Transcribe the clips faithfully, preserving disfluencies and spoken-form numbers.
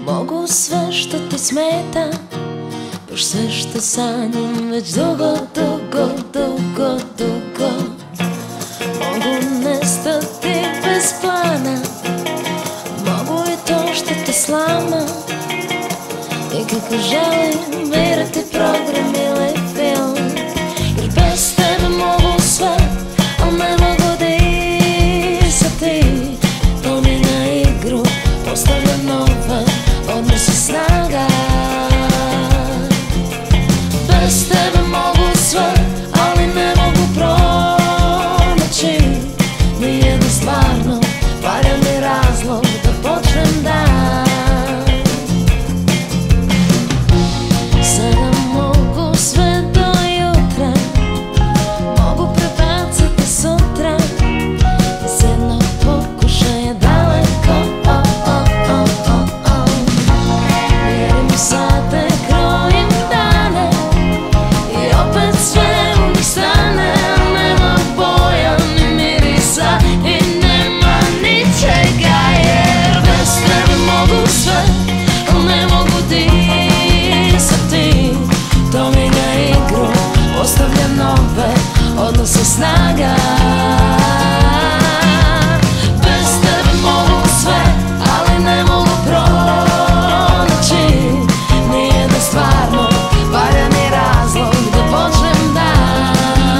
Mogu sve što ti smeta, baš sve što sanjam već dugo, dugo, dugo, dugo. Mogu nestati bez plana, mogu i to što te slama. I kako želim birati program ili film, jer bez tebe mogu sve, al ne mogu disati. To mi na igru postavlja nove odnose snaga. Bez tebe mogu sve, ali ne mogu pronaći nijedan stvarno valjani razlog da počnem dan. Sada mogu sve do jutra, mogu prebaciti sutra, iz jednog pokušaja daleko. Oh, oh, oh, oh, oh. Mjerim sate, krojim dane i opet sve u njih stane. Nema boja ni mirisa i nema ničega, jer bez tebe mogu sve, al ne mogu disati. To mi na igru postavlja nove odnose snaga. Bez tebe mogu sve, ali ne mogu pronaći nijedan stvarno valjani razlog da počnem dan.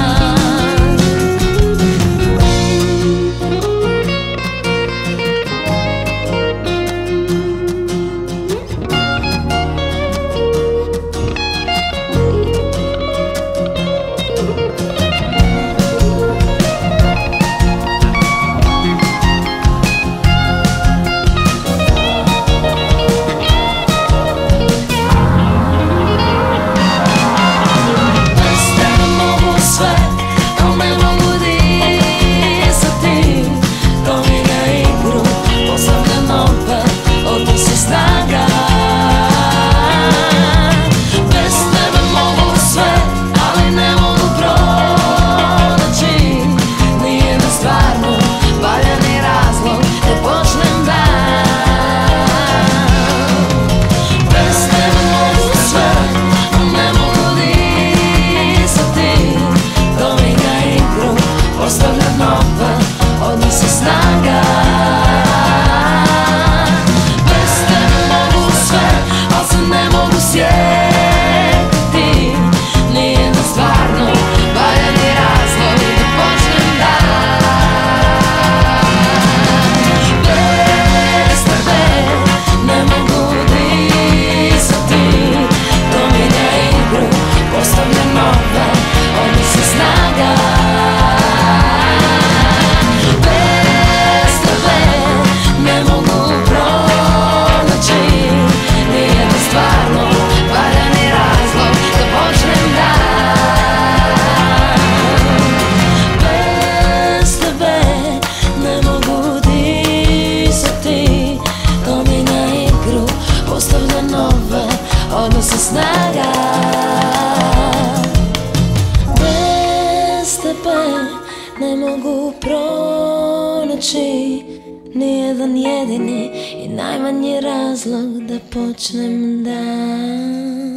Odnose snaga. Bez tebe ne mogu pronaći nijedan jedini i najmanji razlog da počnem dan.